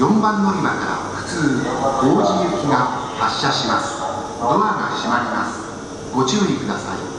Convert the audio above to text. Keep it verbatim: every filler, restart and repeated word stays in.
よんばん乗り場から普通王子行きが発車します。ドアが閉まります。ご注意ください。